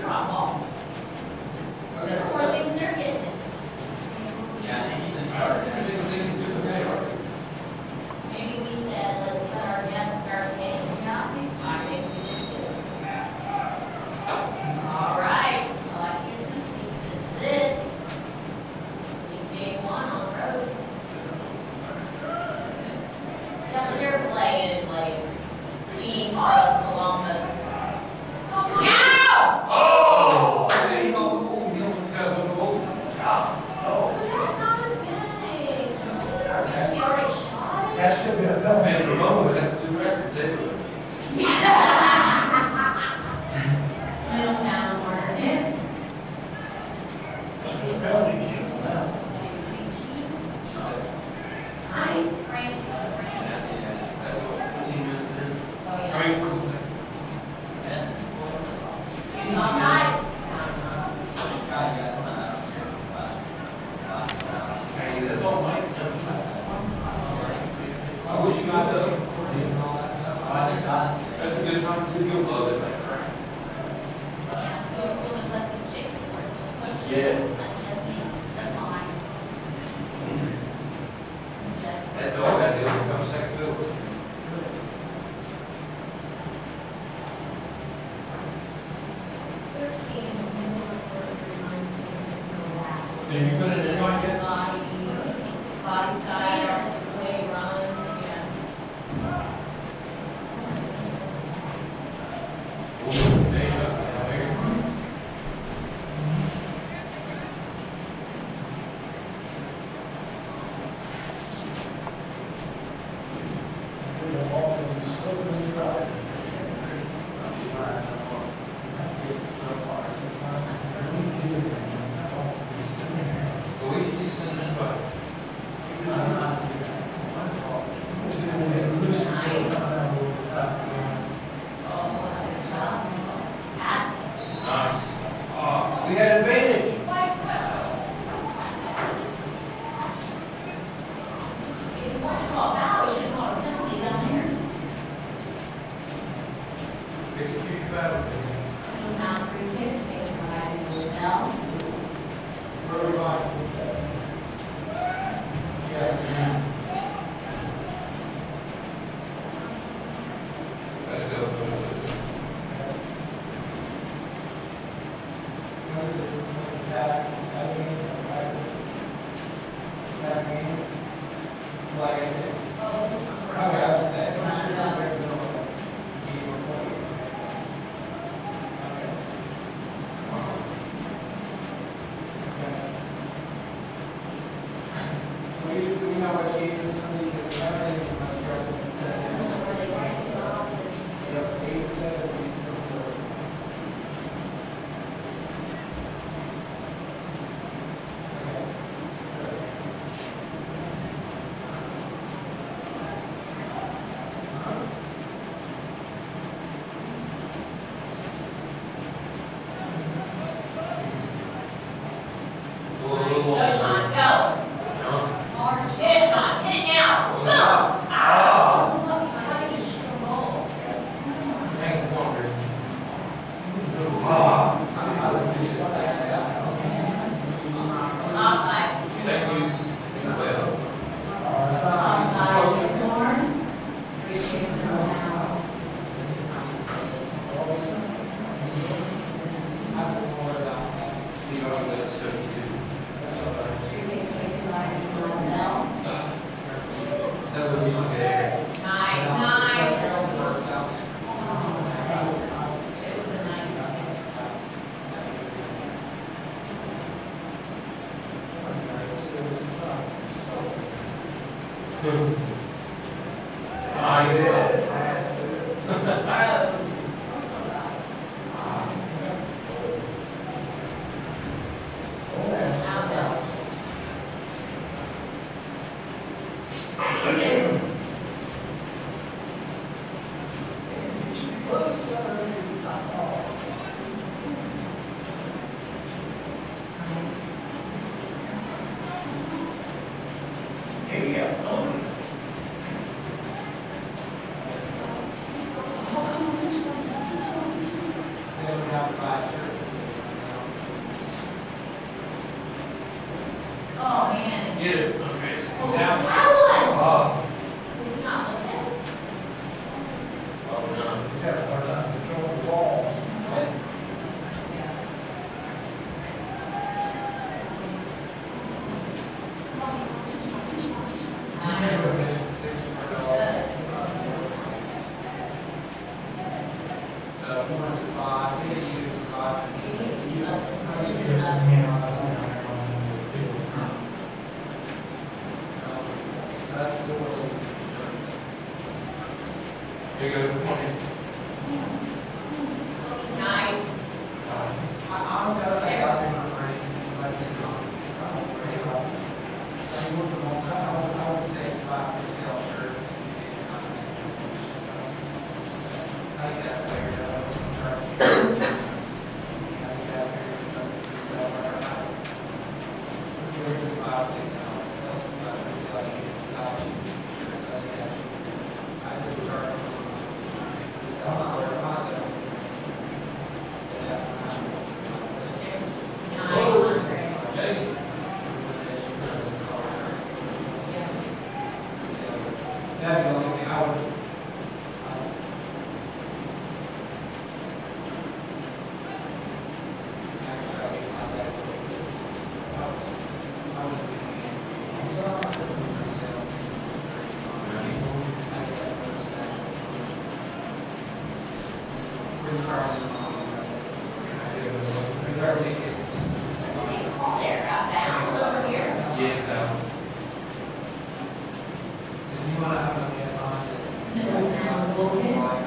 drop off. Sycamore thinks they're getting it. Yeah, I think he just started. Maybe we said, let's let our guests start getting it. I think we should do it. All right. All I can do is just sit. Leave game one on the road. Yeah, so they're playing like teams from Columbus. Now! Oh! There you go. Ooh, he almost got a little goal. But that's not as good. He already shot it. That should be a double. Man, Ramon would have to do records anyway. Middletown, Oregon. Penalty kick now. Nice. That was 15 minutes in. Oh, yeah. I mean, 14 seconds. Offside. Hey, that's all Mike does. I wish you got the. That's a good time to go blow it. Yeah, go really let the chicks work. Yeah. That's fine. That dog had to become second fiddle. Did you put it in like that? Body style, the way he runs, yeah. There you go. The ball is so inside. But we should send an invite. Pass. Nice. Oh, we had advantage. If you want to call a foul, you should call a penalty down there. Pick and choose your battle. Middletown free kick, taken by Middletown. Let's go. Oh, this one. So we know what games everything must start with consent. Yep, 8-7, 8-7. Go, Sean, go. March. Hit it, Sean. Hit it now. Go. Ah. How did you shoot a goal? Thanks, Walker. Offside. Thank you. Well. Offside. Sycamore. Free kick now. You know, that's 72. Free kick taken by Middletown. That was a good. Nice, nice. It was a nice kick. Throw. Out. Yeah, Tony. They don't have 5 shirts. Get it. Okay. Oh, He's out. that one. Oh. Is he not looking? Oh, no. He's having a hard time controlling the ball. Here you go. Come on in. Nice. Honestly, I think I've been on range, but I would say 5% sure. I think that's fair. I was trying to. I think that's fair. That's the resale right now. It's very good 5, 6 now. That's what I resell. I said we're already. Resell not where I sell. Hey. That'd be the only thing I would. There, up down, over here. Yeah, he's out. If you want to have a on it. Middletown, a little bit.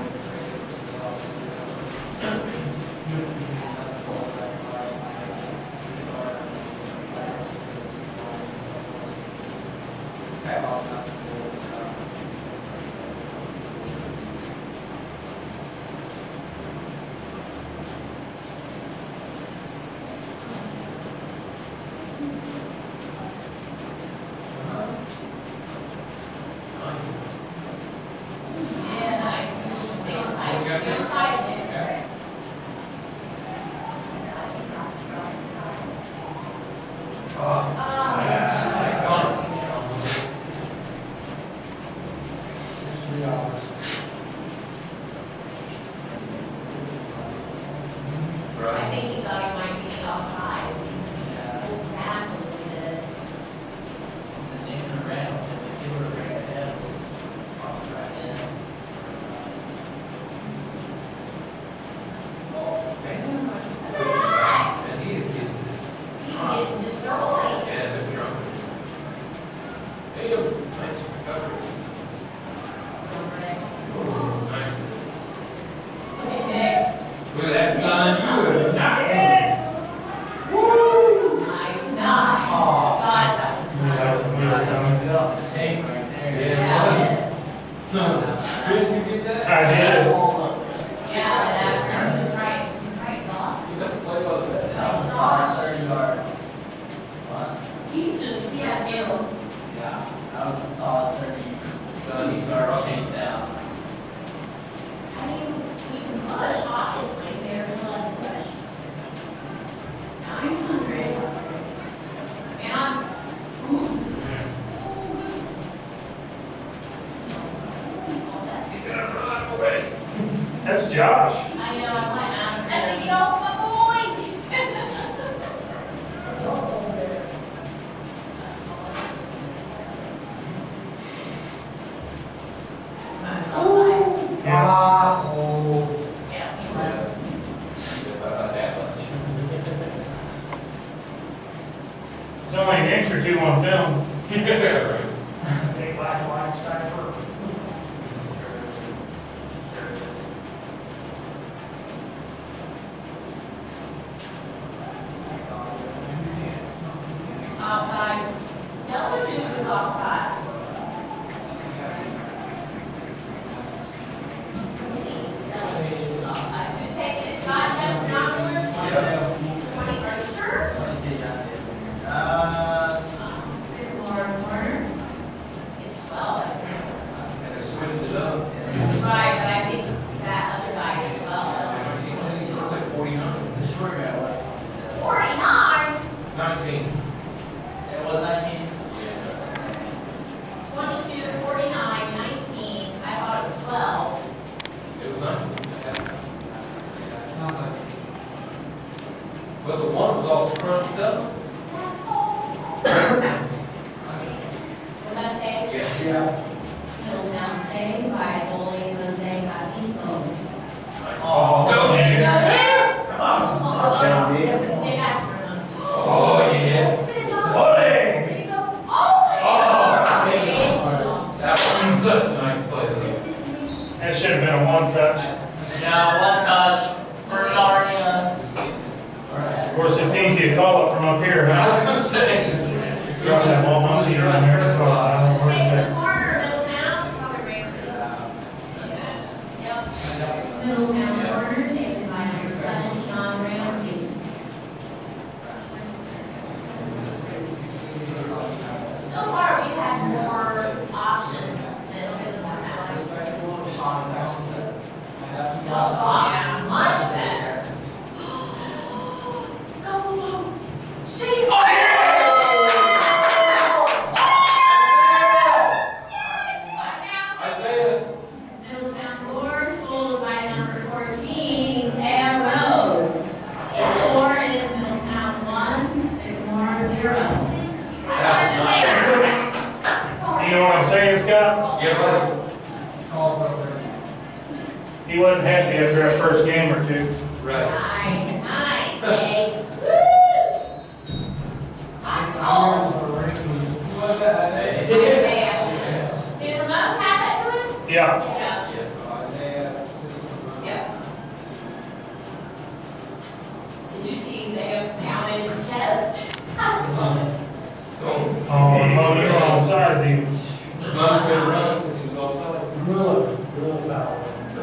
Yeah, nice. Stay inside. Stay inside. It's $3. I think he thought he might be outside. Pulled back a little bit. And he is getting He getting destroyed. yeah, they're drunk. Hey, yo. Nice recovery. Ooh, nice. Okay. Look at that, son. You would not. Nice, nice. Gosh, that was nice. Yeah, it is. No. Chris, you get that? I did. Yeah, but after he was right, it's awesome. You got to play well with that. That was awesome. 30 yard. What? He just, yeah, killed. Yeah, that was a solid 30 Son, yard chase down. I mean, he can push, obviously, there was push. 900. Man, You gotta run away. That's Josh. I know, I might ask. I said, get off my boy. Outside. Yeah, he was. About that much. There's only an inch or two on film. Yeah, right. Big black and white sniper. Offside. The other dude was offside. Really offside. Who's taking it? Scott, Jeff, binoculars? 20, are you sure? Sycamore corner. It's 12. And they switched it up. Right, but I think that other guy is 12. He said he looks like 49. The short guy was. 49? 19. It was 19. Yeah. But the one was all scrunched up. Was that saved? Yes. Yeah. Middletown saved by Holy Jose Jacinto. Oh, Go There you there. go, there. Sound Stay good? back for a minute. Oh, yeah. Spin it up. Olé. There you go. Oh, man. That was such a nice play. that should have been a one touch. Now, one touch for Narnia. Of course, it's easy to call it from up here, I huh? was gonna say. Throwing that ball monkey around there, so I don't know where Stay in to the corner, Middletown. Yep. Middletown corner, taken by number 7, Sean Ramsey. So far, we've had more options than Sycamore has. Oh, yeah, much better. Go, she's. Oh, yeah! Isaiah. Middletown 4, scored by number 14, Sam Rose. His score is Middletown 1, Sycamore 0. You know what I'm saying, Scott? Yeah, buddy. Calls over. He wasn't happy after that first game or two. Right. Nice, Dave. Woo! I'm Who was that? Isaiah. Did Ramon pass that to him? Yeah. Yeah. Yes. Isaiah. Yep. Did you see Isaiah pounded his chest? Don't. Oh, and Mo, you were on the sides even. Run, couldn't run, because he was offside. Real power.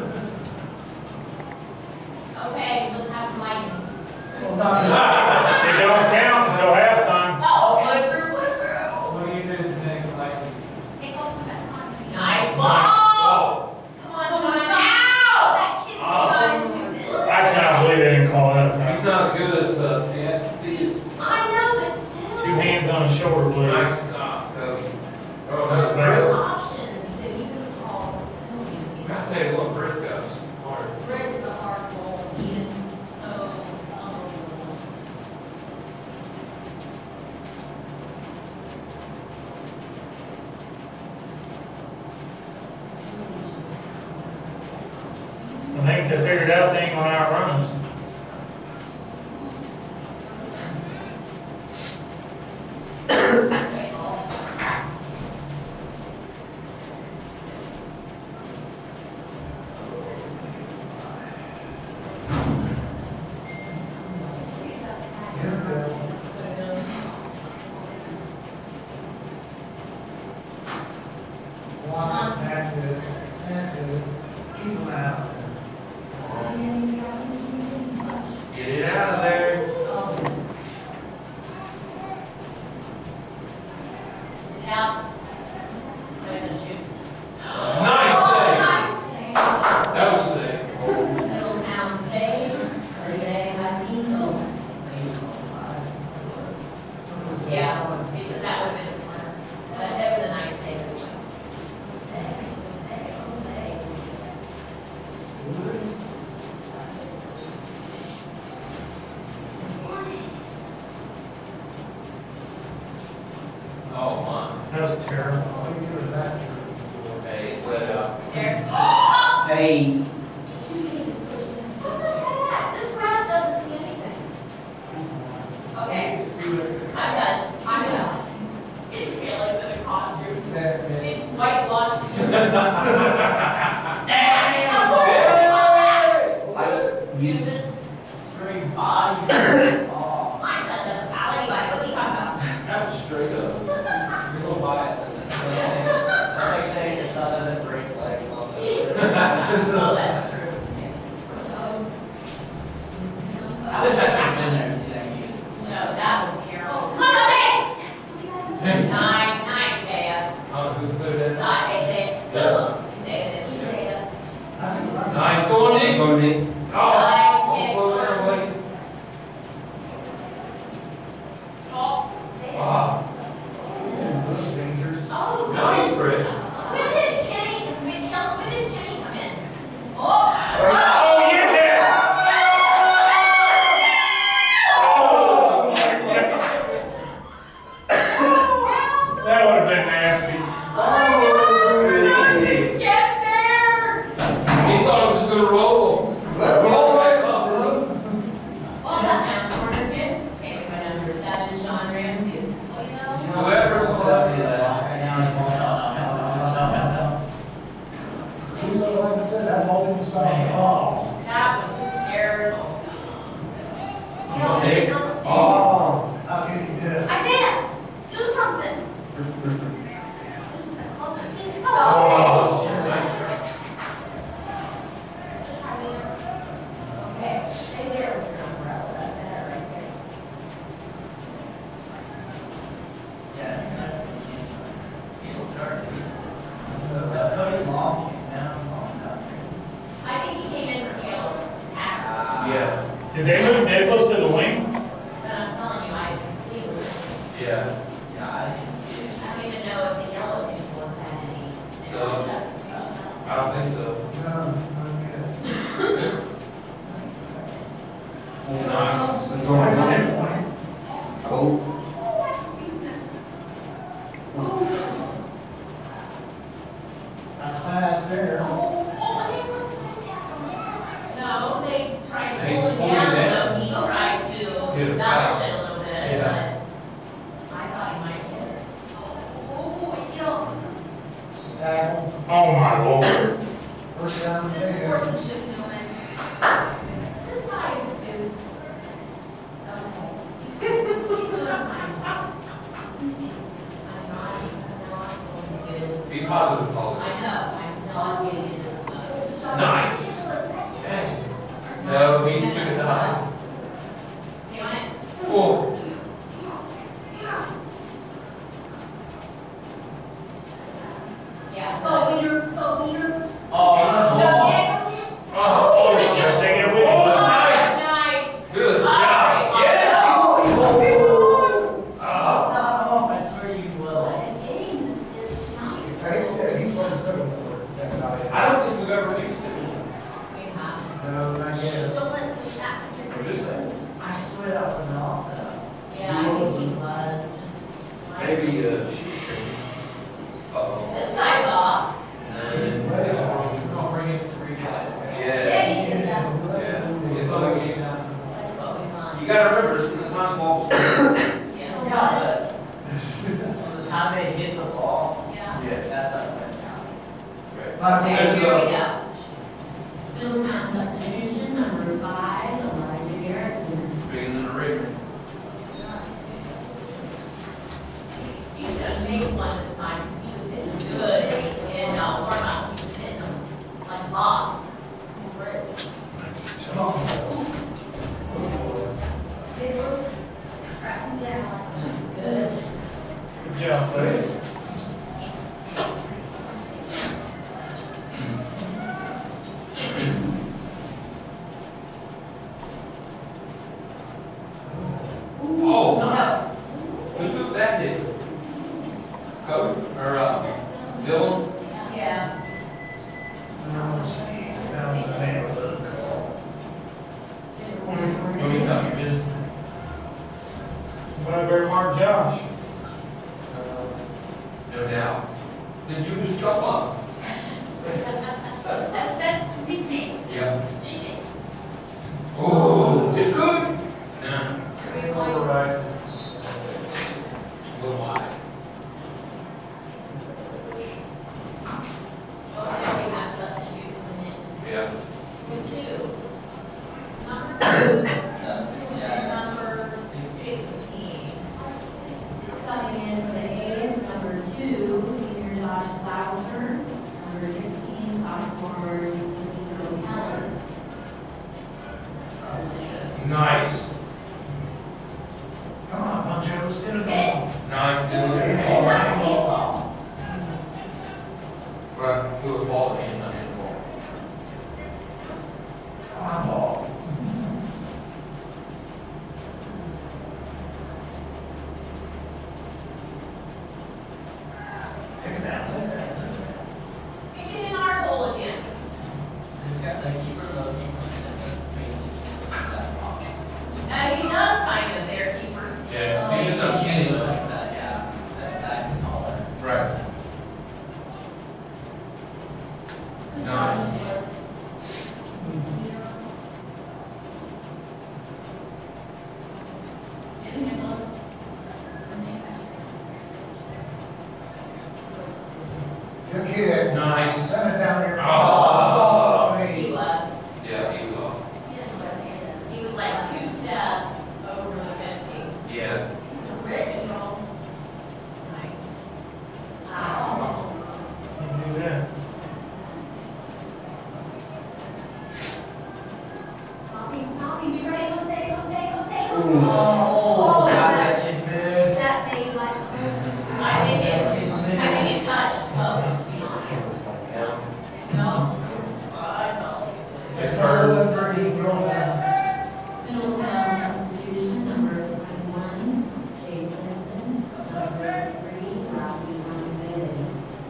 Okay, let's have some lightning. It don't count until halftime. Oh, good through, good through. What do you do today, like? Take off some of that content. Nice ball. Oh. Come on, Sean. Now. That kid just got into this. I cannot believe they didn't call that a He's foul. not as good as, Steve. I know, but still. 2 hands on his shoulder blades. Nice stop, Cody. Oh, that was There great. are options that you can call. I'll tell you what, Briscoe's hard. Britt is a hard goal. He is so unbelievable. I think they figured out they ain't gonna outrun us. That's it. That's it. Keep them out. Get it out of there. Now, there's a shoot. Nice save. Nice save. That was a save. Middletown save. Jose Jacinto. Yeah, because that would have been a corner. But that was a nice save. Oh, my. That was terrible. Hey, let out. There. Hey. What the heck? This grass doesn't see anything. Okay, I'm done. I'm done. It's realistic in costume. It's whitewashed. Give this Straight body. Oh. my son doesn't foul anybody. What's he talking about? That was straight up. You're a little biased in this. That's like saying your son doesn't break legs. Oh, that's true. I wish I could have been there to see that game. No, that was terrible. Come on, Zay! Nice, nice, Zaya. Who put it in? Hey, Zaya. Good one. Zaya did. Zaya. Nice going, Nick. Go, Nick. Oh, Nice don't hit. slow down, buddy. Oh, Zaya. Ah, Oh, nice, Brett. when did Kenny come in? Oh! Oh, yeah! Nick. Oh. Okay. Yes. Isaiah, do something. Oh. Okay, stay there with your umbrella, that's better right there. Yeah. It'll start. Cody Long came down down there. I think he came in from Yale. Yeah, Did they move Nicholas to the wing? But I'm telling you, he was, yeah. Yeah, I didn't see it. I don't even know if the yellow people have had any. So- I don't think so. No, not yet. Nice. It's only 1 point. Oh. Nice pass there. No, they tried to They pull him pulled him down, down. so he tried to Hit him embellish fast. it a little bit, Yeah. but I thought he might get it. Oh, Tackle. Oh my lord. First down, this take it. horsemanship, this guy is, okay. He's doing fine. I'm not going to get, Be positive, Paul. I know, I'm not getting into this stuff. Nice. No, he took it high. You on it? Oh. Yeah. Go, Peter, go, Peter. Oh, Oh, he's gonna take it with him. Nice. Nice. Good All job. right. Yeah. Oh, Oh. I swear you will. He's on Sycamore. That guy. I don't think we've ever mixed it. We haven't. No, not yet. Don't let the cats Or just that. I swear that was off though. Yeah, I think he was. Just like- Maybe shoestring. Uh-oh. This guy's off. Nine. We're gonna bring his 3 guy. Yeah. He did that. Yeah. It's like a game now. That's what we want. You gotta remember, this is the time ball. Yeah. Yeah, but from the time they hit the ball, Yeah. Yeah. that's like right now. Right. Okay, There's, here we go. Middletown substitution, number 5, Elijah Garrison. Bringing in the rigger. He's gonna make one this time, because he was hitting good in warm up. He was hitting them like boss. Come on. Track him down. Good. Good job, buddy. Oh, No. who took that hit? Cody, or, Dylan? Yeah. Oh, jeez. That was a neighborhood call. What do you got? Somebody better mark Josh. No doubt. Did you just jump up? That's his nickname. Yeah. JJ. Oh, it's good? No. 3 Over points. rise. A little wide. Okay, we have substitute coming in. Yeah. For 2. Number 2. Yeah. Number 16. Subbing in for the A's, number 2, senior Josh Klauser. Number 16, sophomore Jessica Keller. Nice. Come on, Ponchos, get it Okay. going. Nice, Dylan. Yeah. That's the ball. Right, who was ball in, not in the ball. Come on, ball. Take it down, take it down. Kick it in our goal again. This guy, the keeper, low keeper, that's crazy. That ball. Now, he does kind of their keeper. Yeah, he just doesn't get it. Oh, got that kid miss. That made my, I think it touched both, to be honest. No? I know. It's her pretty girl down. Middletown substitution, number 21, Jason Henson. Number 3, Robbie Montgomery.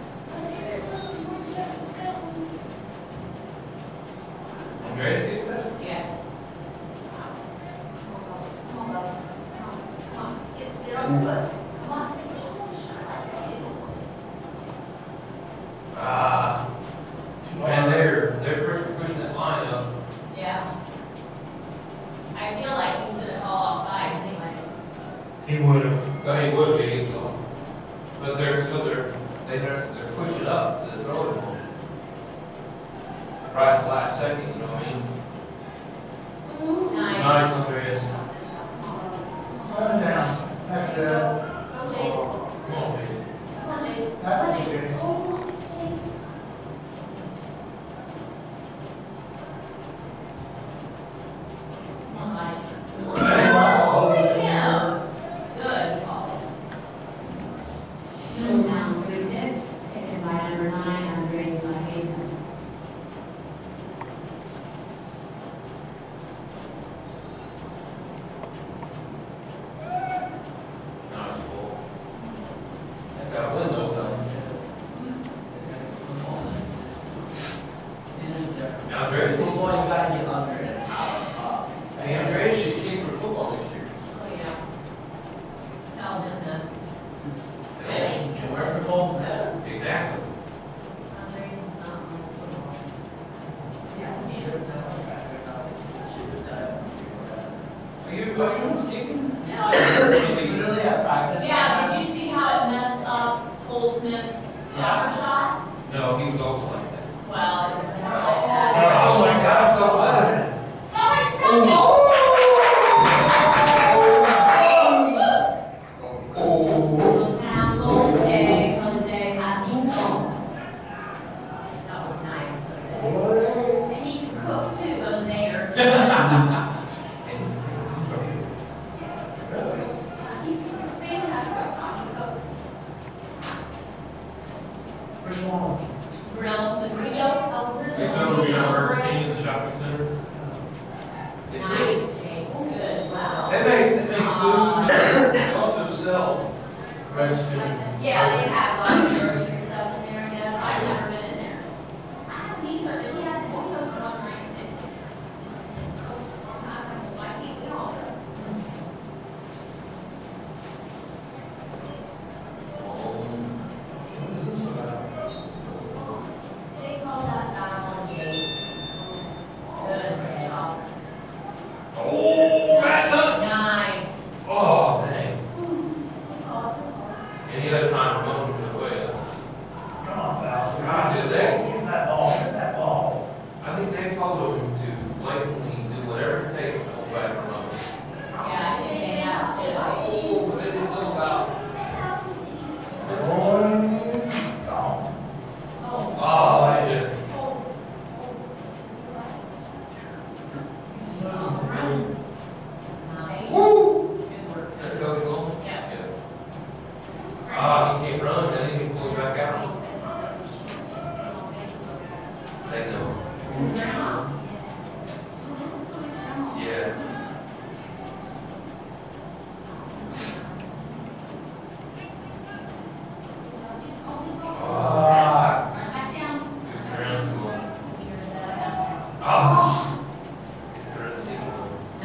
Andres get that? Yeah. Come on, bud. Come on. Get on your foot. Come on. Ah. Man, they're pushing that line up. Yeah. I feel like he's gonna call offside anyways. He would have. So he would be, so. But they're pushing up to throw it. Right at the last second, you know what I mean? Nice. Nice, Andreas. Seven down. That's it. Go Chase. Come on, baby. Come on, Chase. That's Come on, the Chase. Chase. Oh, Chase. Come on, Mike. Wow. Yeah. Good call. Middletown, free kick, taken by number 9, Andres Mahayden. Nice ball. They got a window down. Now, Andreas, Boy, you gotta get under it. Out. hey, Andreas should kick for football this year. Oh, yeah. Tell him that. And where for Colts now? Exactly. Andres is not on football. Yeah, neither of them are back there. She was done. Are you almost kicking? No, Literally at practice. yeah, did you see how it messed up Cole Smith's soccer shot? No, he was also like that. Well, it was more like that. Oh my God, so bad. Somebody stop it! Middletown, Jose Jacinto. That was nice, Jose. And he can cook too, Jose, or. His family has a restaurant, he cooks. Which one? Grill, the grill, It's over here, in the shopping center. It's really- Nice, Chase, good, wow. They make food, they also sell restaurants. Yeah, they have lots of grocery stuff in there, I guess, I've never been in there. I haven't either, they have voiceover on night too. I can't, we all go. What is this about? They call that foul on Chase. Good job. Oh, bad touch. Nice. Oh, dang. Any other time, run him away. Come on, Val. God, did they? Get that ball, get that ball. I think they told him to blatantly do whatever it takes to hold back from us. Yeah, I think they have to. Oh, but they did so foul. Gone. Oh. Oh, I did. Nice. Woo! Good work. That Cody going? Yeah. Ah, he can't run, then he can pull back out. They know. Yeah. Ah. Back down. Good ground to go. You're set up. Ah. Good ground to go.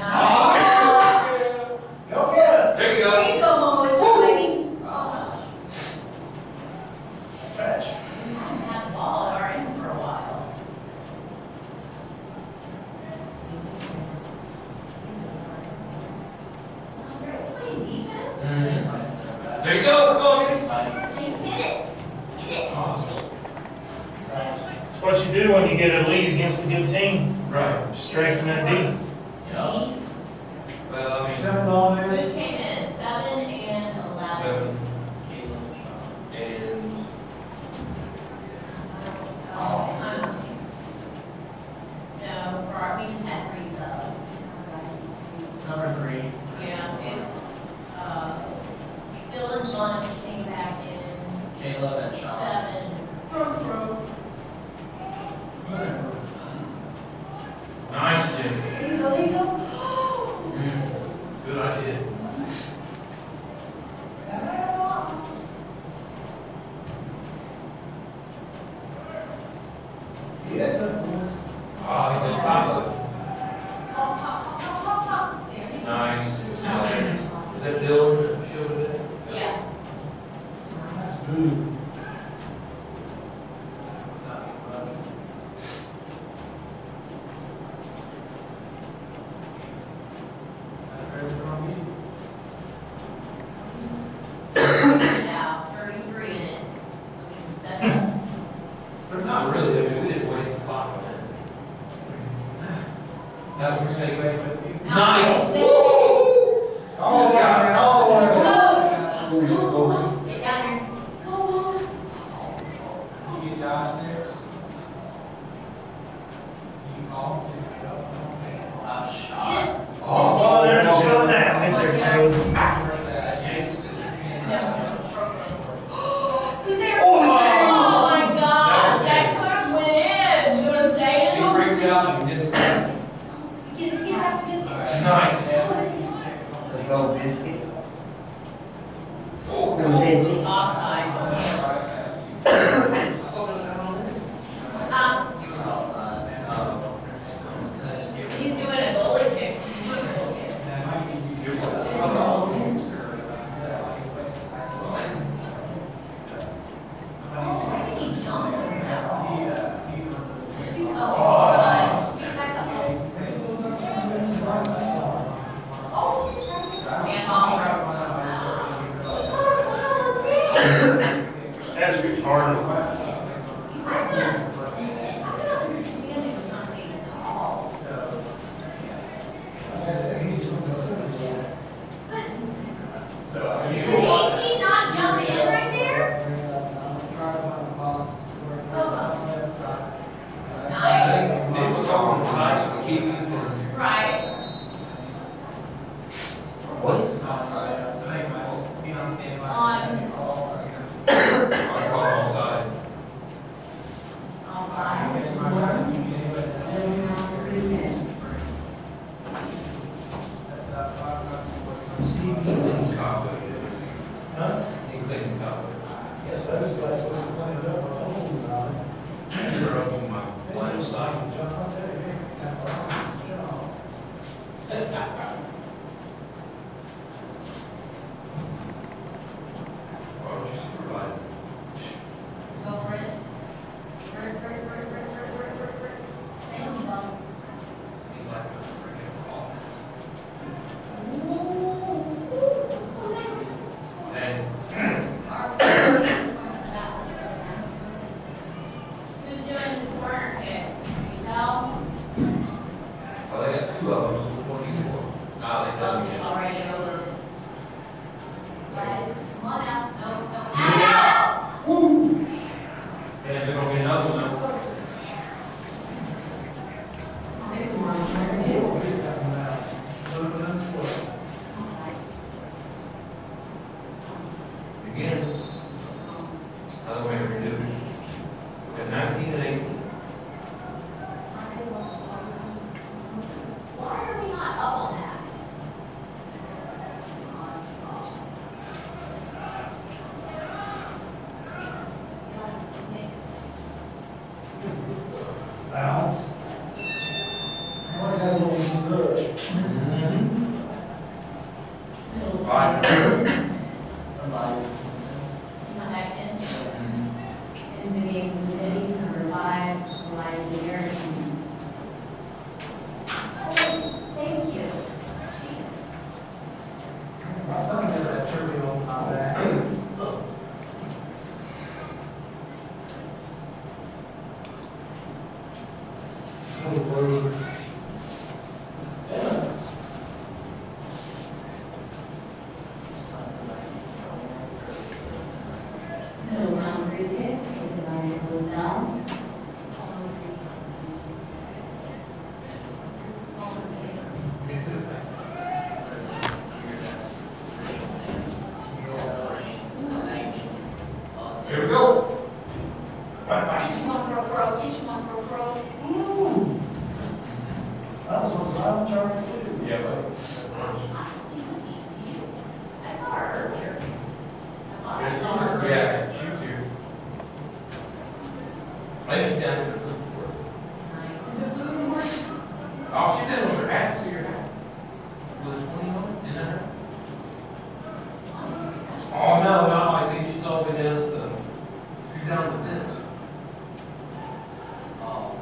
Nice. Go get it. There you There go. you go, Mama, it's your lady. Oh, Fetch. we haven't had the ball at our end for a while. Sounds great. Playing defense? There you go, come on, Kenny. Please hit it. Hit it. It's what you do when you get a lead against a good team. Right. Strengthen that defense. Yeah. Well, I mean, 7 on it. Which came in 7 and 11. 7 and No, we just had 3 subs. Number 3. Yeah. think they're closed. Who's there? Oh my gosh, that could have went in. You know what I'm saying? He freaked out and didn't. Get back to biscuit. Nice. The gold biscuit. Oh, Offside. He was outside. He's doing a goalie kick. He jumped. That's retarded. Did 18 not jump in right there? Nice. It was all nice to keep you from. Right. What? On. I call outside. He cleaned the cobweb. Huh? He cleaned the cobweb. Yes, that is, that's what's cleaned up, I told him about it. You're up on my blind side. Why would you supervise it? Go for it. Thank you, Bob. He's like a freaking ball. And Who's doing this corner kick? Yourself? well, they got two of them, so which one do you want? No, they don't. It's already over. Guys, come on out. No. Out! Woo! Yeah, they're gonna get another one. Sycamore, where are you? Again, other way to redo it. We got 19 and 18. Why are we not up on that? Bounce. I got a little rush. Right. Connected. Indicating committees, number 5, line here. Thank you. I thought I had that turkey on my back. So rude. Yes. Middletown cricket, divided Middletown. Here we go. Get you one pro, get you one pro. Ooh. That was what's on Charlie too. Yeah, buddy. I saw her earlier. Yeah, she's here. I think she's down to the food court. Oh, she did with her hat, see her hat? With a 20 on it, in her? Oh, no, I think she's all the way down at the, she's down the fence. Oh.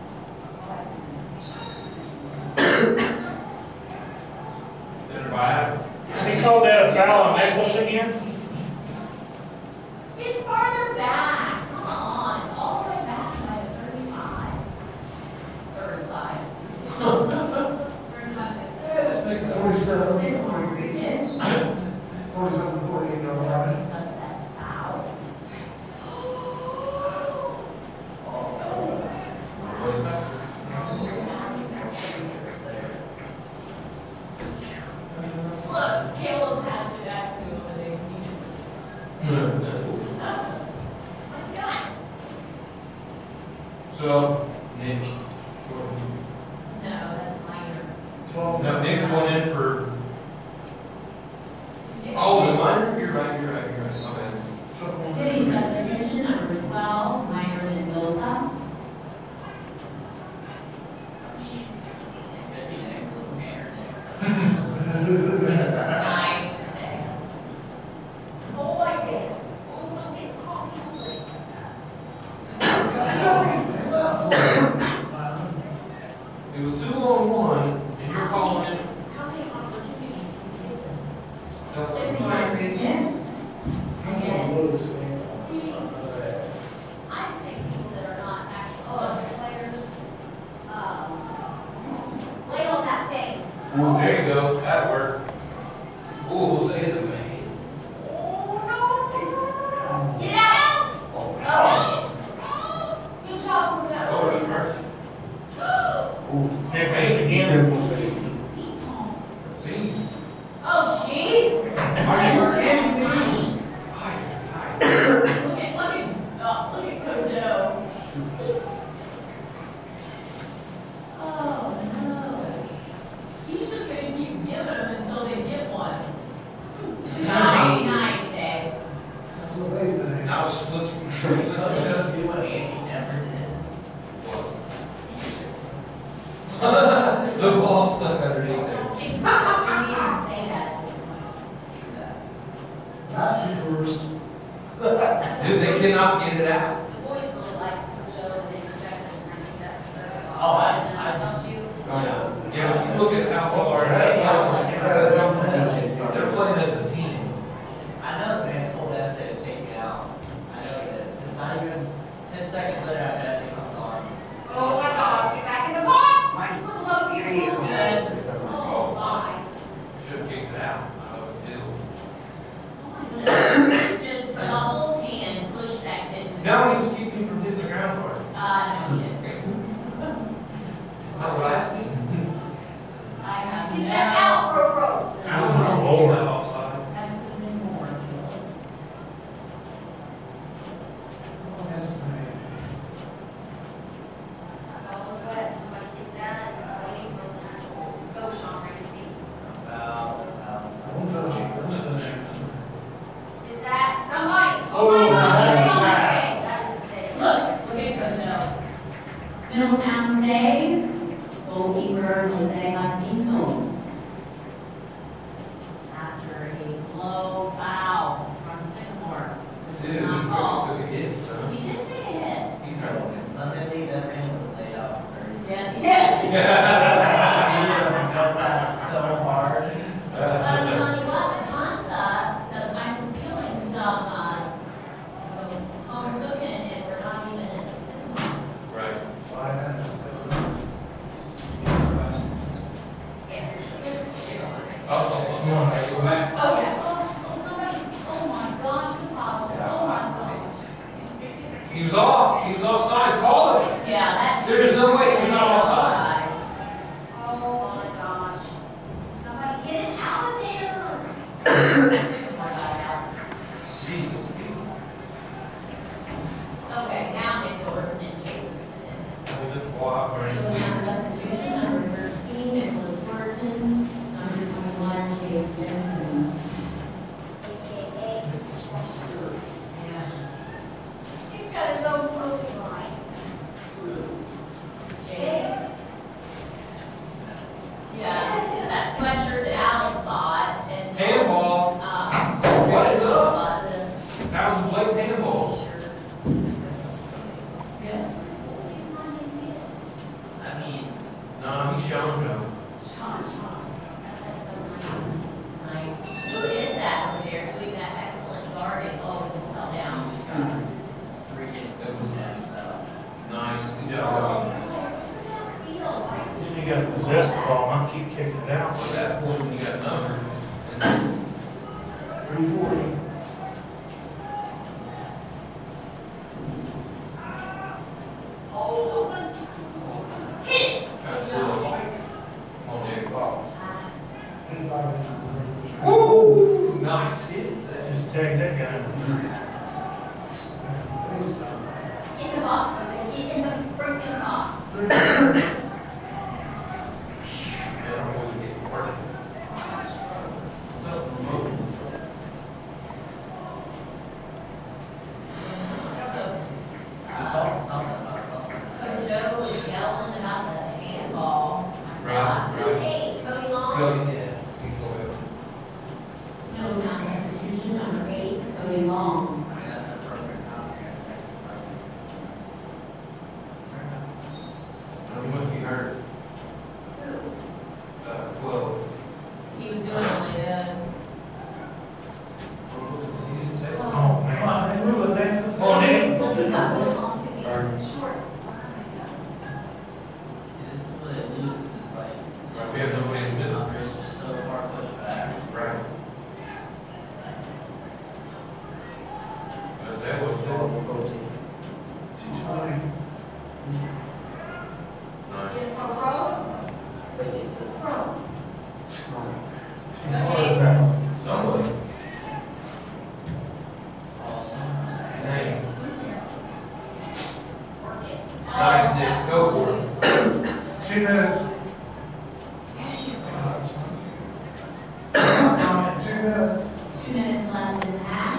Did her buy out? They called that a foul on Nicholas again? It's farther back, come on, all the way back by 35. 35. 35. 47. Sycamore cricket. 47, 48, all right. Suspect foul. Look, So, Nick. No, that's minor. 12. Now Nick's going in for, oh, the minor? You're right. Okay. City subdivision number 12, minor Mendoza. I mean, could be an little banner there. Nice. Oh, I see. Oh, don't get coffee. It was 2-on-1, and you're calling it. How many opportunities do you give them? That's If like you want to read it, again, I've seen people that are not actually soccer players, lay on that thing. Ooh, there you go. That worked. Ooh, say the man. Get out! Oh, gosh. Good job with that. Oh, the mercy. Here, pace again. Please. Oh, jeez. Are you kidding me? Funny. Hi. Look at Coach Joe. Oh, no. He's just gonna keep giving them until they get one. Nice, Dave. That's what they think. Now let's So go. do what Andy never did. The ball stuck underneath there. It's not, I didn't even say that. That's the first. Dude, they cannot get it out. The boys really like Coach Joe and they expect him, I think that's. Oh, I- Don't you? Yeah, if you look at how far they're playing as a team. I know the man told Essay to take me out. I know he did. It's not even 10 seconds later after Essay comes on. Oh my gosh, get back in the box! For the love of your good. Oh, my. Should have kicked it out. I know it did. Oh my goodness. Just double hand push that kid to the No, he was keeping me from hitting the ground hard. no, he didn't. Not what I seen. I have no. Good Lord. Offside. That could have been more. That was wet, somebody did that, waiting for that. Go, Sean Ramsey. Did that, somebody, oh my gosh, stay on that face, that is a save. Look at Coach O. Middletown save, goalkeeper Jose Jacinto. After a low foul from Sycamore, which Dude, was he not called. took a hit, so. He did take a hit. He's hurt. Sunday league, that man was laid out. Yes, he did. That's so hard. But I'm telling you what, the concept, because I'm feeling some, home cooking and we're not even in Sycamore. Right. Oh, Come on. Oh, yeah. Oh, somebody, oh my gosh, the bottle, oh my gosh. he was off. He was offside. Call it. Yeah, that. There's no way he was not offside. Oh my gosh. Somebody get it out of there. Sycamore got it out. Jesus. Okay, now Nick Gordon and Jason. I mean, just walk or Middletown anything. substitution, number 13, Nicholas Burton, number 21, Chase Benson. Yeah. He's got his own clothing line. Chase. Yeah, it's that sweatshirt that Alex bought and. Handball. What is up? Bought this That was a Blake handball. shirt. Yes. I mean, No, he's showing though. Sean. That's like so nice. Nice. Who is that over there doing that excellent guarding? Oh, it just fell down. just got freaking good messed up. Nice. Good Oh, job. guys, what's that feel like? You gotta possess the ball, not keep kicking it out. At that point, when you got a number. 340. Oh, hit it. Got to the bike. On the ball. He's about to. Woo! Nice hit. Just tag that guy. In the box, was it? In the front don't always get working. You told me something about something. Coach Joe was yelling about the handball. Right. Who's he? Cody Long? Cody, yeah, he's going over. Middletown substitution number 8, Cody Long. I mean, that's an appropriate time. He must be hurt. Who? 12. He was doing really good. He didn't say. Oh, man. Come on, they move it, man. Just- Oh, Nick. Look, he's got Will on too. He's short. See, this is what it loses, it's like, Right, we have nobody in the middle. boundaries are so far pushed back. Right. But that was it. She's fine. Nice. Somebody. Awesome. Hey. Nice, Nick. Go for it. 2 minutes. God, son. 2 minutes. 2 minutes left in the half.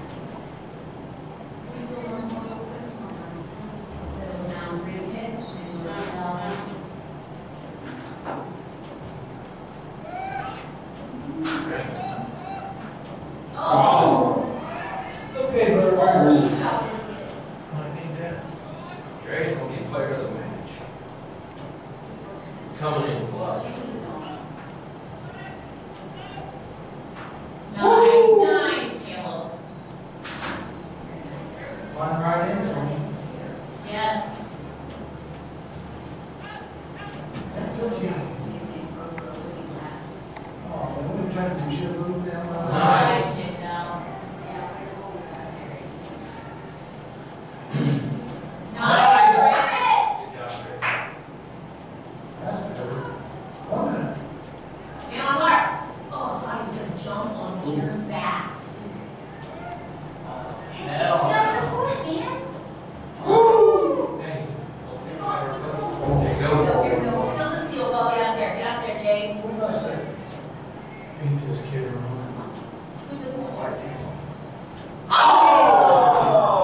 Middletown free kick, and oh! Okay, brother, Myers. Might need that. Trey's gonna get player of the match. Coming in clutch. Nice, Caleb. Line right in, Tony. Yes. Oh, what are we trying to do? Should move down? Nice. Kick down. Nice. That's better. 1 minute. Get on mark. Oh, I thought he was gonna jump on Peter's back. Hell. Hey. Go, There you here go. we go. Still the steel ball. Get up there, Chase. 45 seconds. You just kidding around. Who's it for? Oh!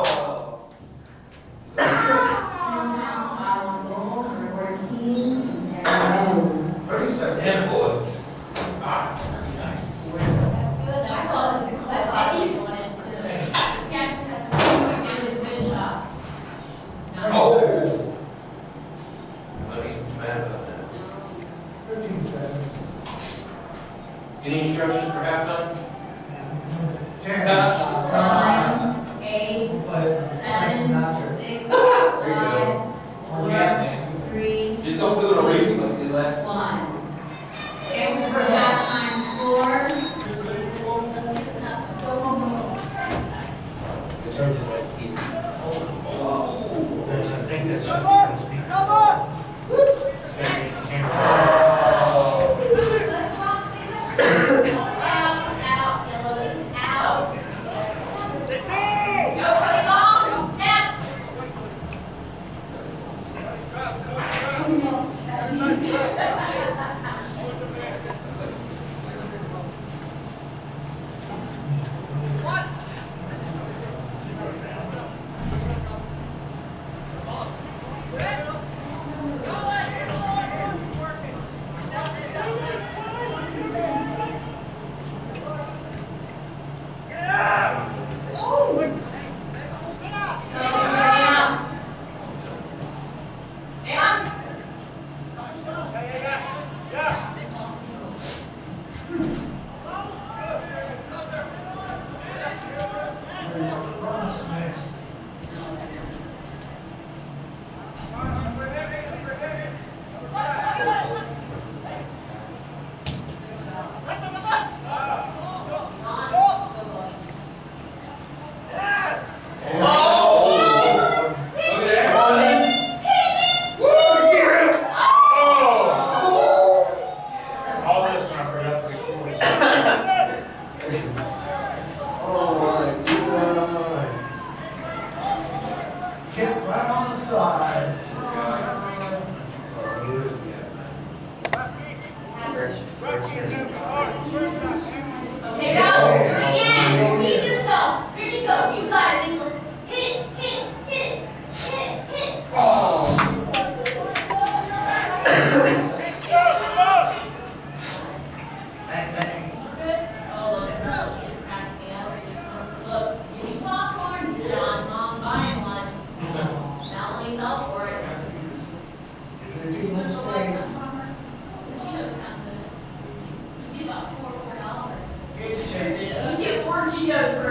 Middletown shot on goal, number 14. 30 seconds. Handful. That's good. That's all. It's a clip. I think he wanted to. He actually has some. It was a good shot. Oh. 30 seconds. I ain't mad about that. 15 seconds. Any instructions for halftime? 10. 9, 8, 7, 6, 5, 4, 3, Just don't do it on repeat like you did last. 1. Okay, first halftime score. I think that's just because people. Come on! It's gotta be the camera. Out, yellow is out.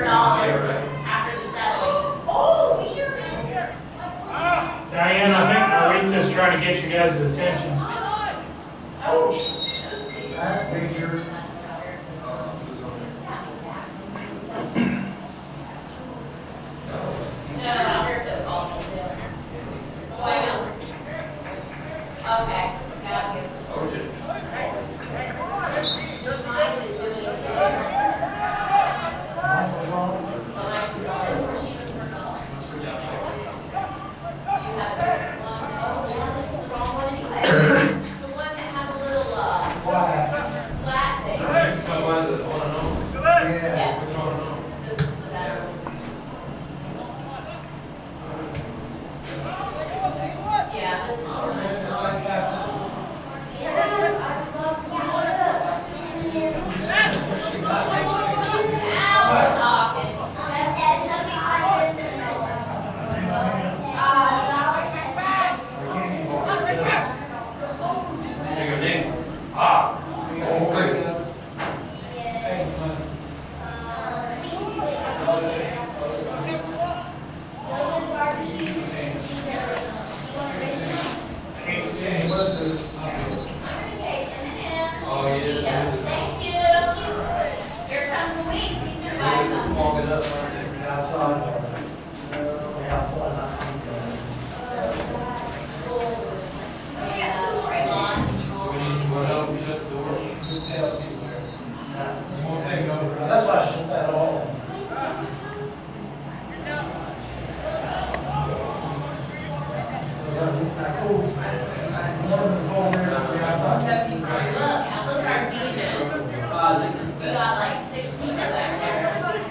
it all after the settling. Oh, you're in here. Diane, I think Maritza's trying to get you guys' attention. That's danger. No, after the call. Why not? Okay, gracias. Your mind is doing it. The mic is on. You have it. Oh, this is the wrong one anyway. The one that has a little, flat thing. Yeah. Yeah. This is the better one. Yeah, this is the one. Yes, I love Now we're talking. That's 75 cents in a dollar. What's your name? Ah. Can't see any of this. Thank you. Here comes the weeks. He's gonna buy something. Walk it up, aren't they? Outside. Outside, not inside. We need to help you shut the door. Good salespeople there. It's gonna take over. That's why I shut that off. Look at our defense. We got like 6 people back there.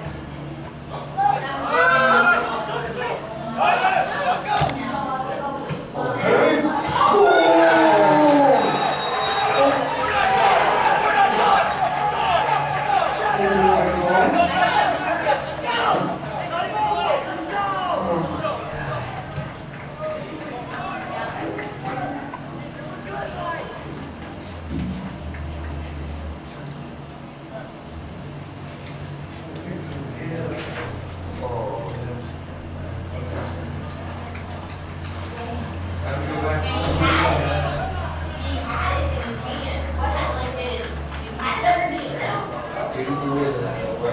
Have to go back. He had it in his hand. What happened like this? He had it underneath.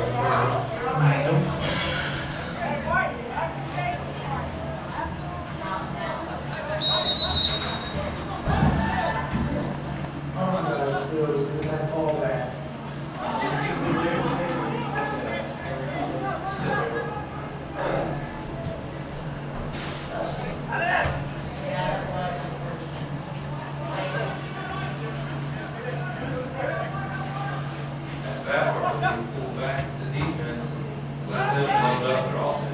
That part, we pull back the defense, let them load up their offense.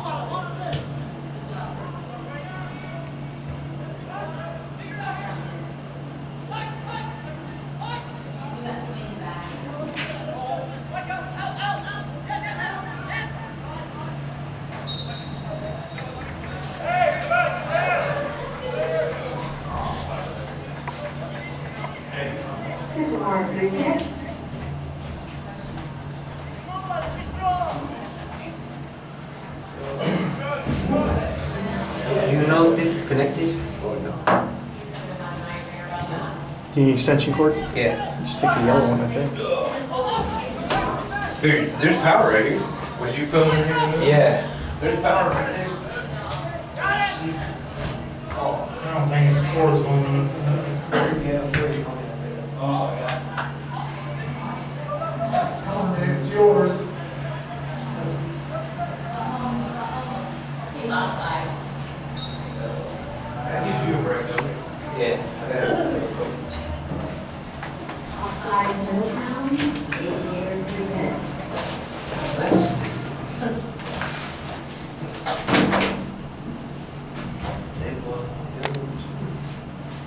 We got too many back. Do you know if this is connected or no? Do you need extension cord? Yeah. Just take the yellow one, I think. Here, there's power right here. Was you filming here? Yeah. There's power right there. I don't think his cord is long enough. Oh, yeah. It's yours. He's outside. That gives you a break, though. Yeah. I got it. Outside Middletown, it's here every day. Nice.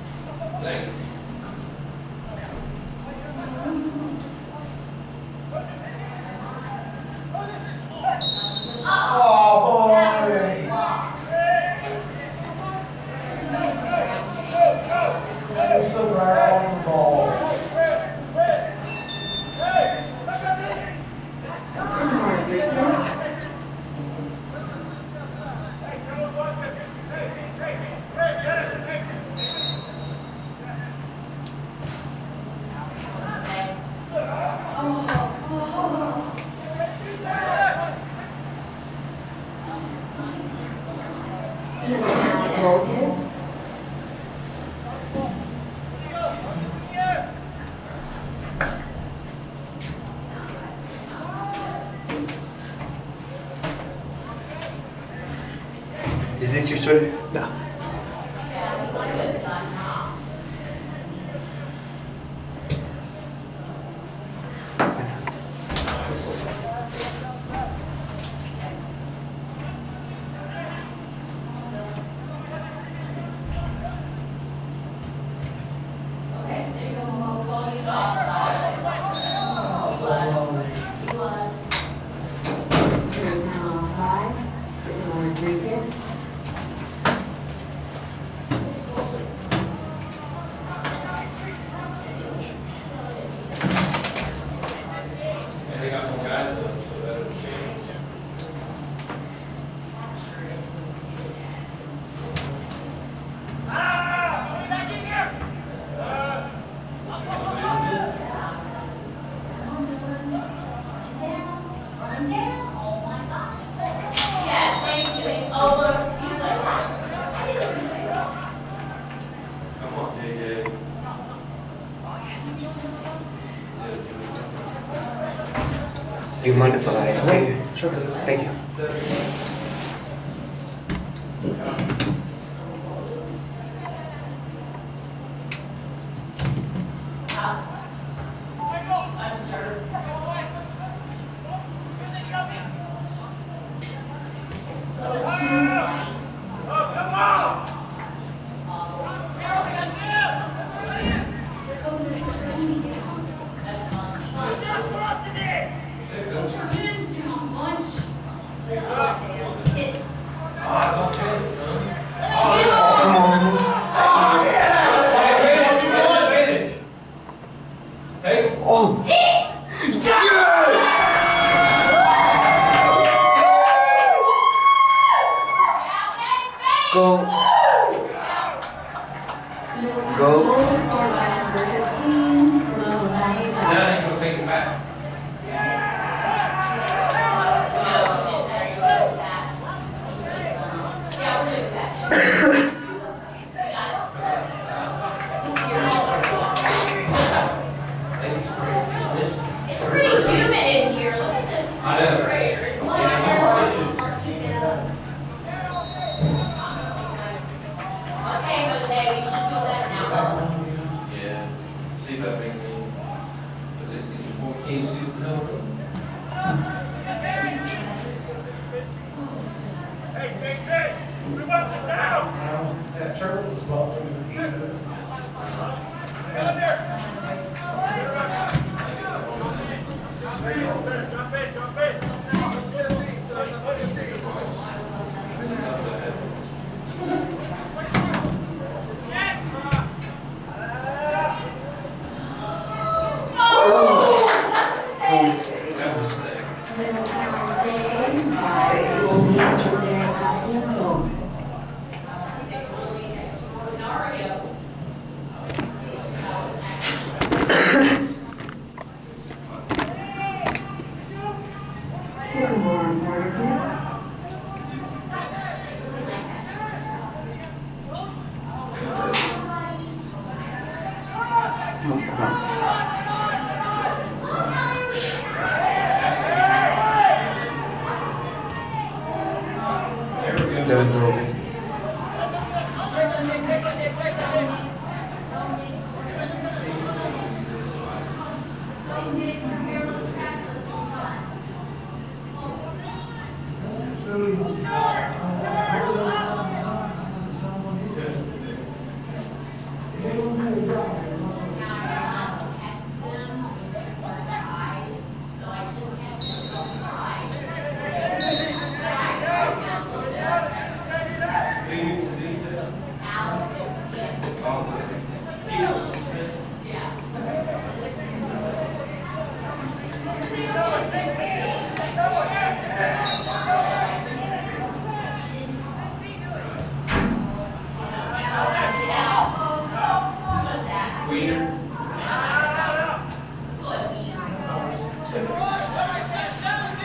Thank you. voted. Is this your sweater? No. Middletown 5, Sycamore 3. And they got more guys, so that'll change. Yes, thank you. Oh, look, he's like, Come on, JJ. Do you mind if I stay here? Sure. Thank you. I'm sure. Come on. Hey, Oh! Go. Go. Scored by number 15, promoted by now he's gonna take it back. It's pretty humid in here. Look at this. I know. refrigerator. It's like okay, Jose, you should do that now. Yeah. See if that makes me. But this is more can't see the color. That turtle's bubbling. Middletown saved by Goldie Jose. Sycamore 4. Come on, come on. There we go, miss.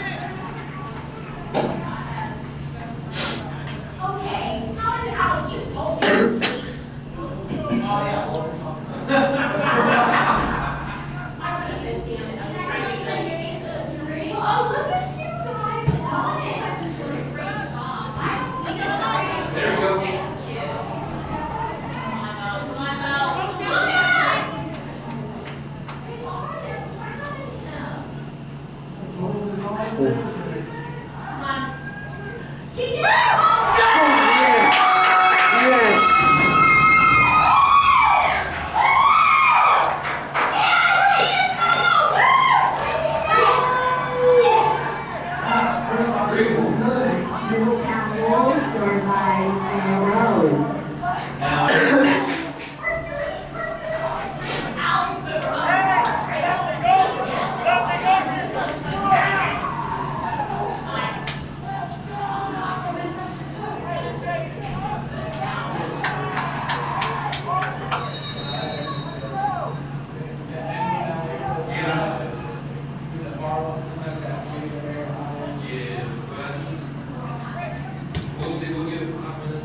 Okay, how did Alec use cool. Come on. Kick it! Yes! Middletown Wolves scored by Sarah Rose. Alex, the Yeah, but we'll see, we'll give it 5 minutes.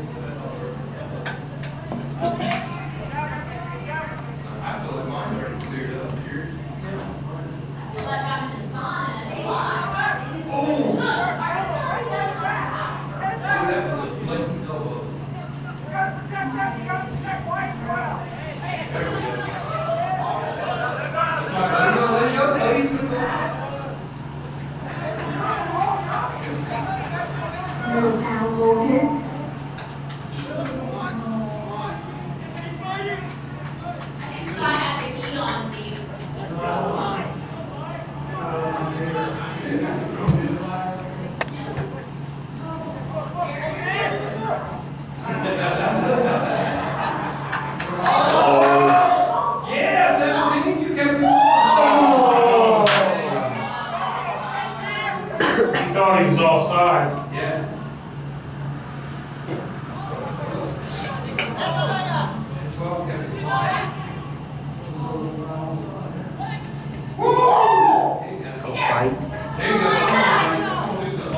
I feel like mine already cleared up here. I feel like having a sauna and a lot. Look, our authority doesn't have. That was a blatant elbow. Let it go, please. Middletown Wolves. I think Scott has a heat on, Steve. Yeah, 17, you kept me He thought he was offsides. Yeah. Fight. There you go.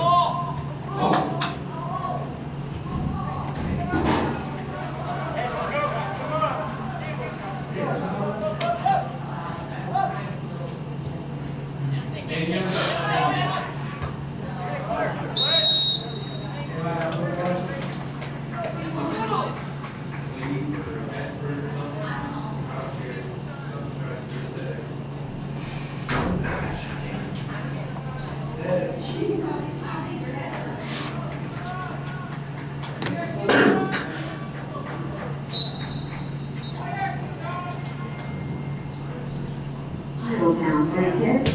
Middletown Cricket.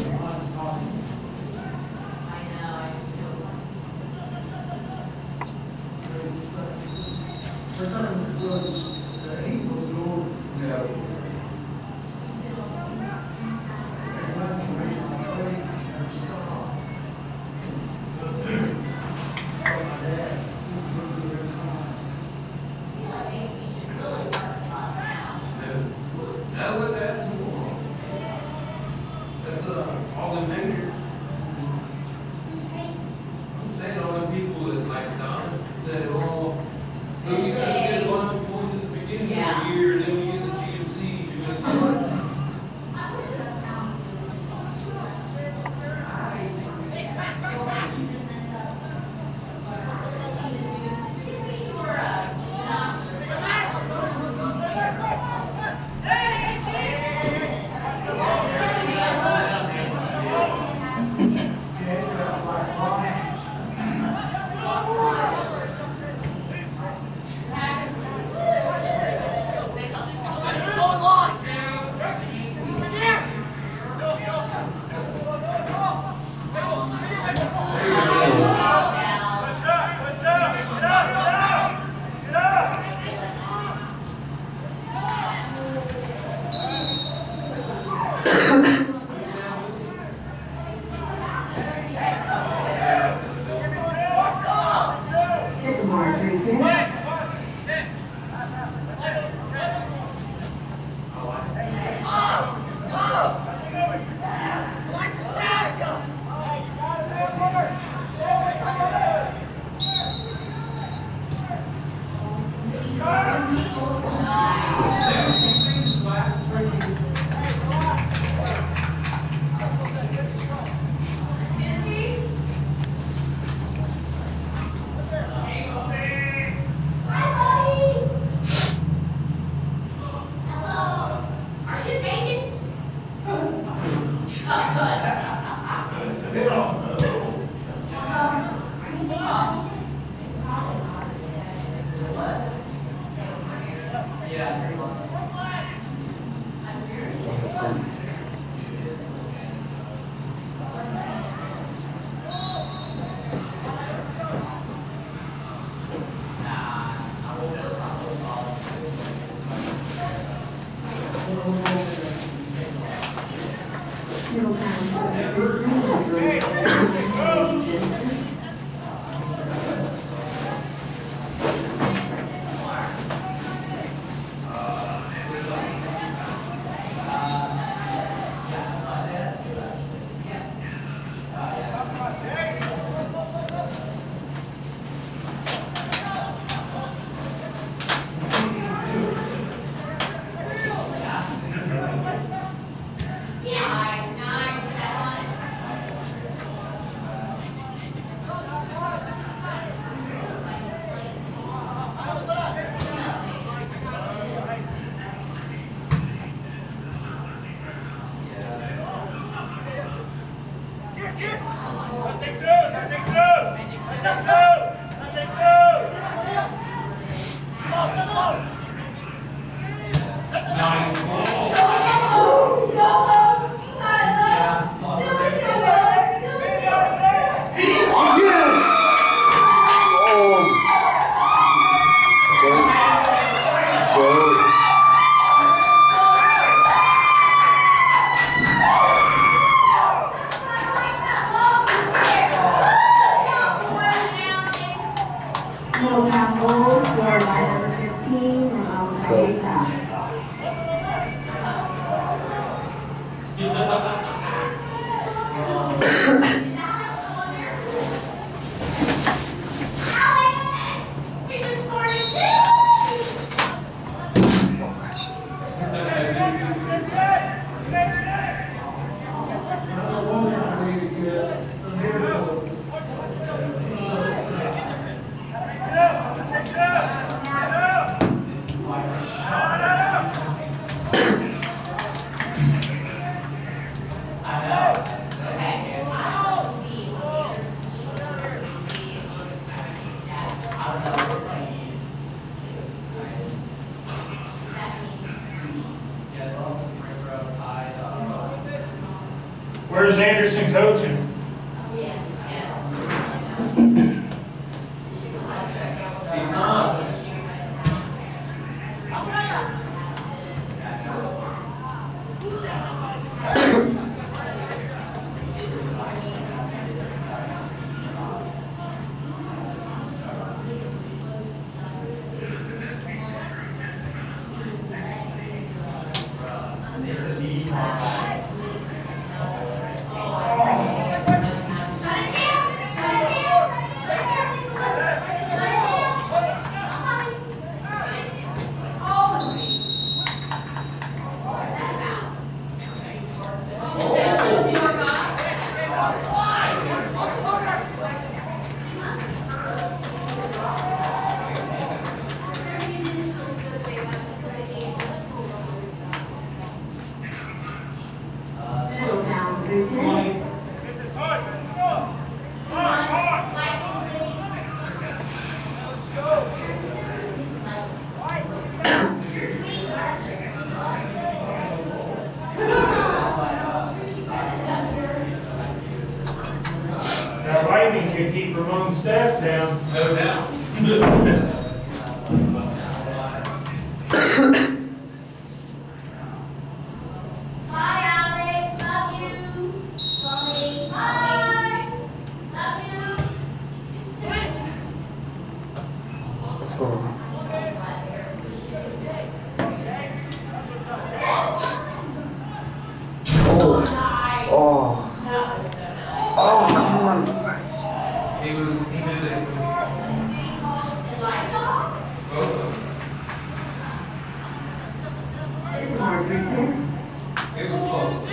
Middletown Bulls, scored by number 15 from Alvin South. Where's Anderson coaching? Middletown, through 10. That lightning can keep Ramon's stats down. No doubt. Bye, Alex. Love you. Mommy. Bye. Love you. What's going on? Oh. Oh, come on. He knew that. Both of them. Sycamore, through 10. It was close.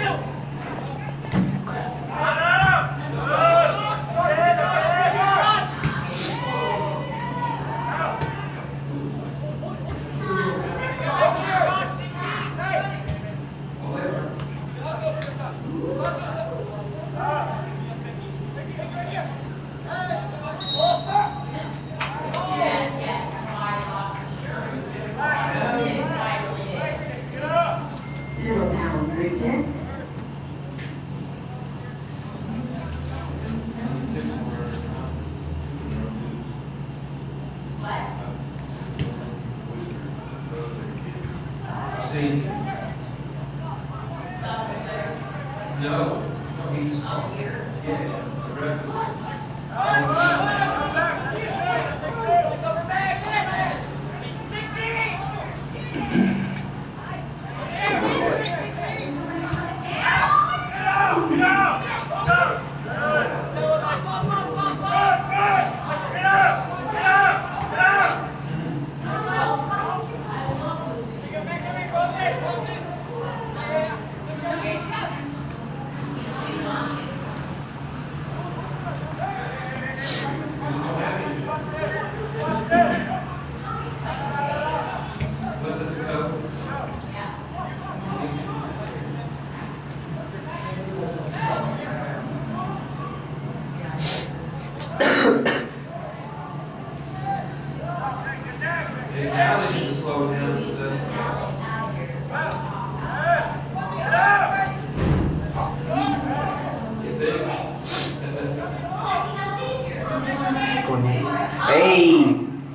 Middletown, through 10. See? No. He's here. Yeah. The rest of us. Now they need to slow down because Con él. ¡Ey!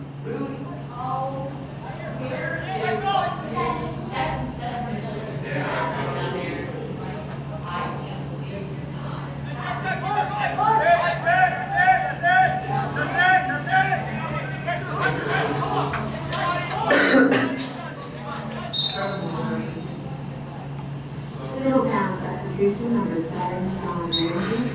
Middletown, substitution number 7, Sean Ramsey.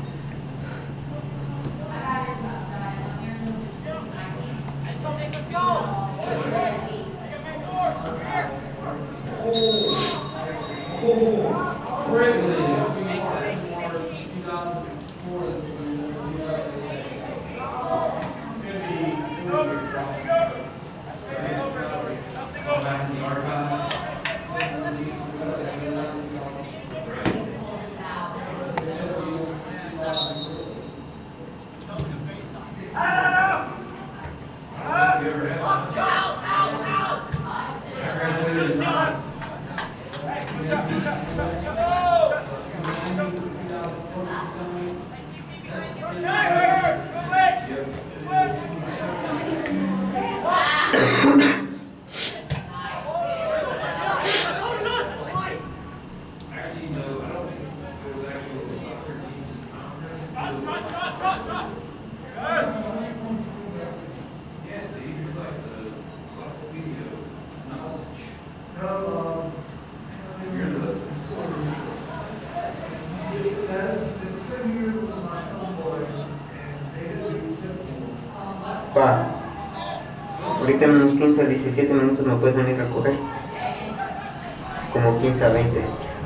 Pa, ahorita en unos 15 a 17 minutos me puedes venir a recoger. Como 15 a 20.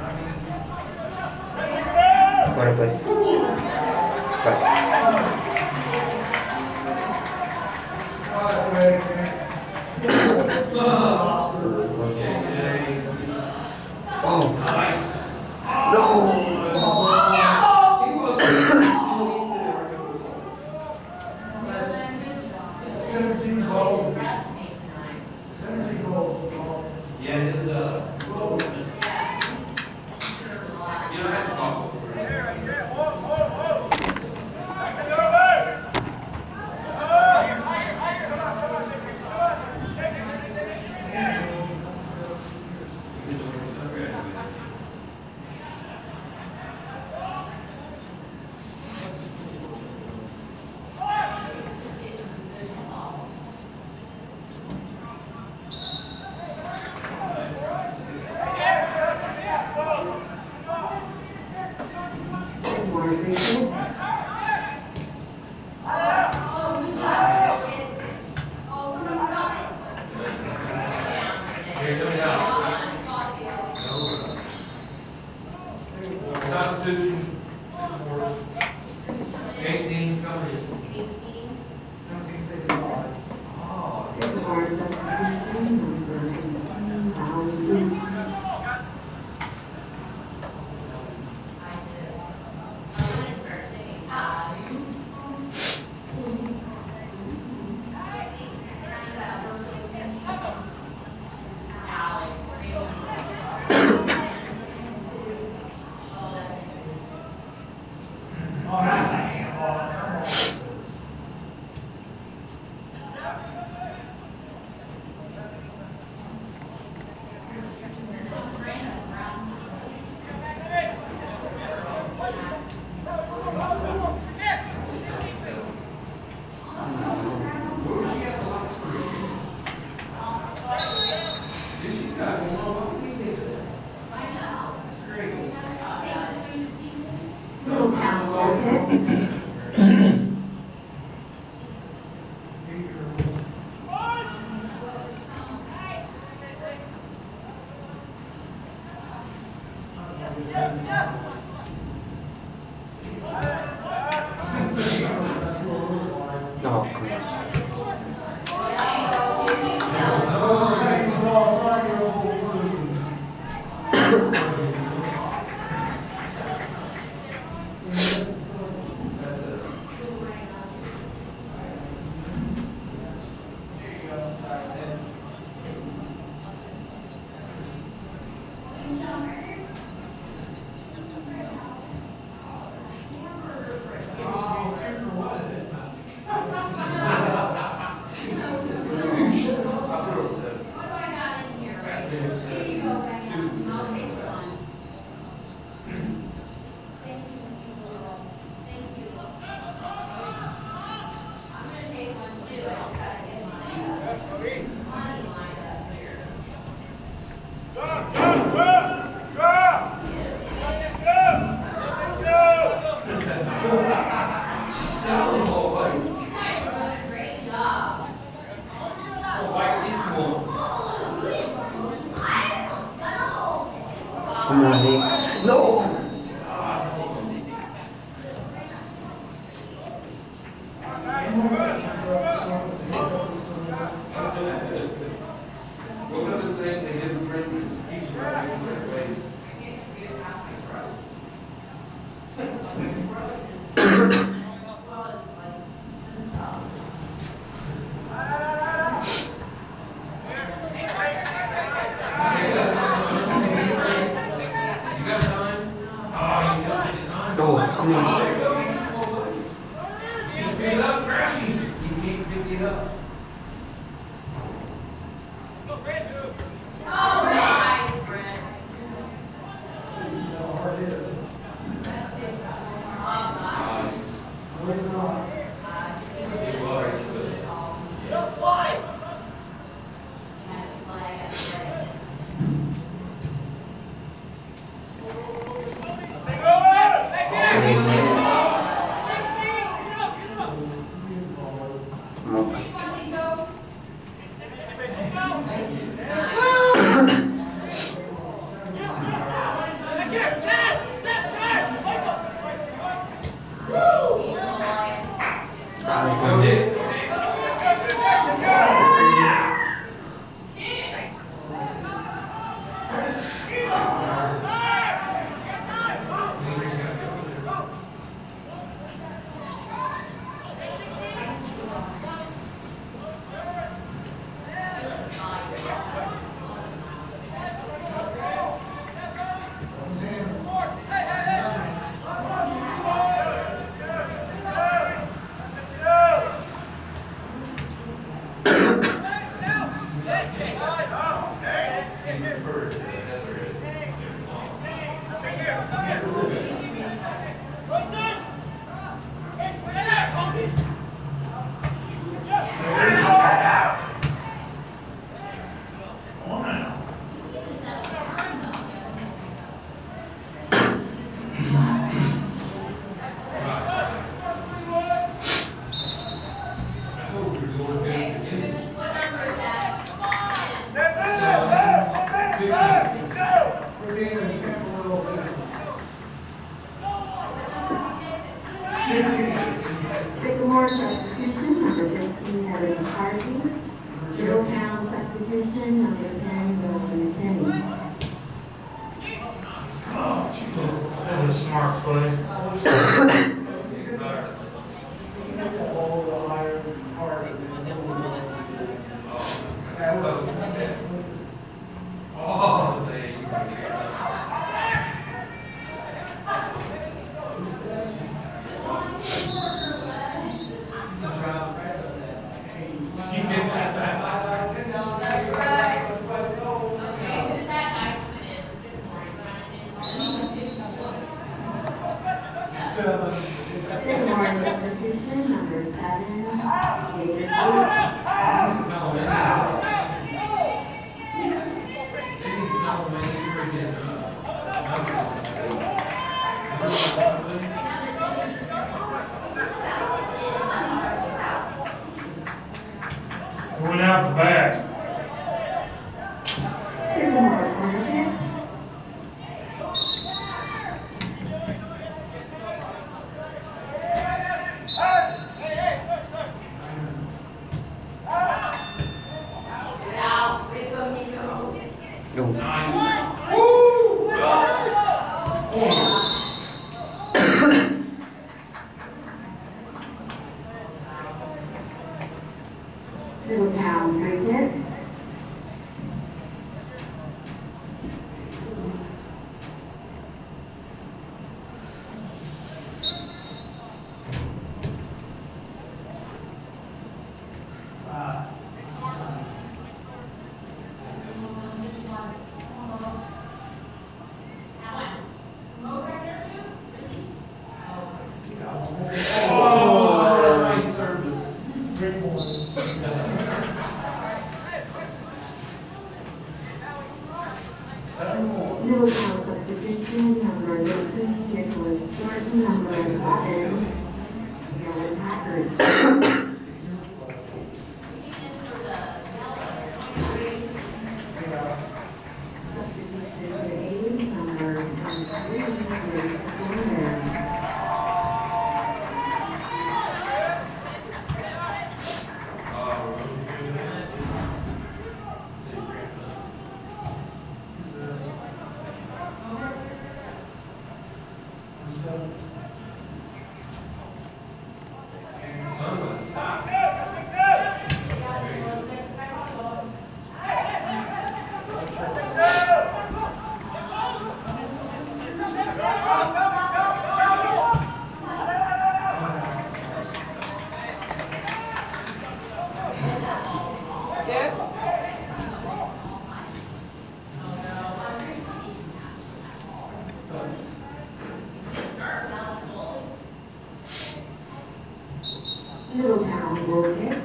Bueno, pues. Oh, no. 17 goals. 17 goals. yeah, it's you don't have to talk over it. Substitution, Sycamore, 18 company. 1765. Oh, Sycamore, substitution number 18, Valley. Oh, that's a handball. Come on. No, come on. Oh, come on. Sycamore substitution, number 15, Heather McCarthy. Middletown substitution, number 10, Roland Penny. That's a smart play. Oh, there you go. Sycamore substitution, number 7, David Going out the back. Sycamore ownership. Middletown cricket. Middletown substitution, number 13, Nicholas Thornton, number 11, Helen Packard. Substitution A's, number 23, Grace Thornberry. Middletown will kick.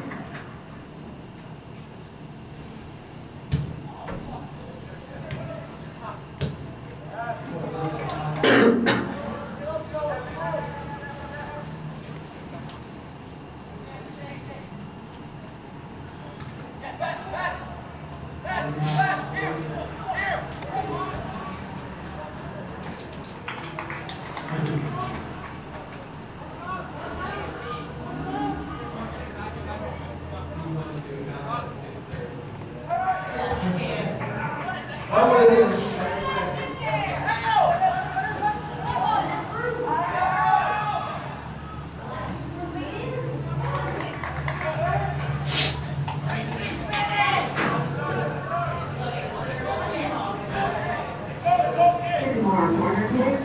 Sycamore corner kick.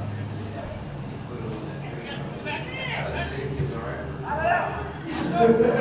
All right.